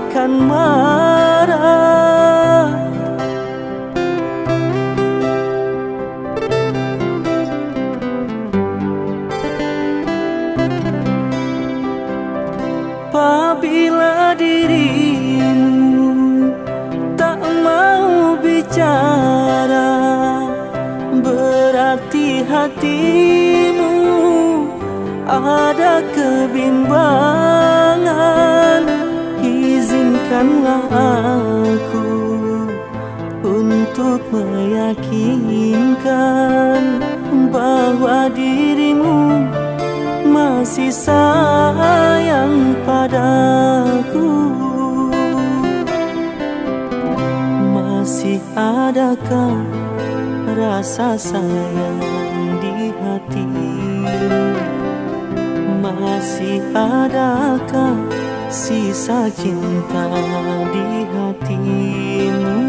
akan marah. Apabila dirimu tak mau bicara, berarti hatimu ada kebimbangan. Izinkanlah aku untuk meyakinkan bahwa dirimu masih sayang padaku. Masih adakah rasa sayang di hati? Masih adakah sisa cinta di hatimu?